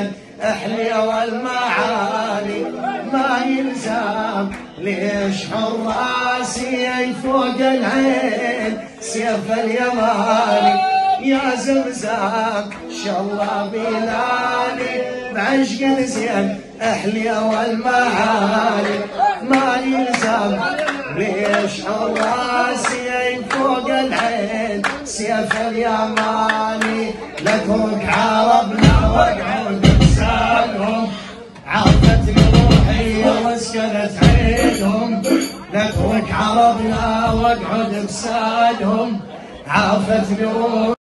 زين احلي والمعالي ما يلزم ليش حراسي فوق العين سيف اليماني يا زمزم شالله بلالي بعشق زين احلي والمعالي ما يلزم ليش حراسي فوق العين سيف اليماني لكوك عربنا واقعد بسالهم عرفت روحي واسكنت عيدهم لكوك عربنا واقعد بسالهم عرفت روحي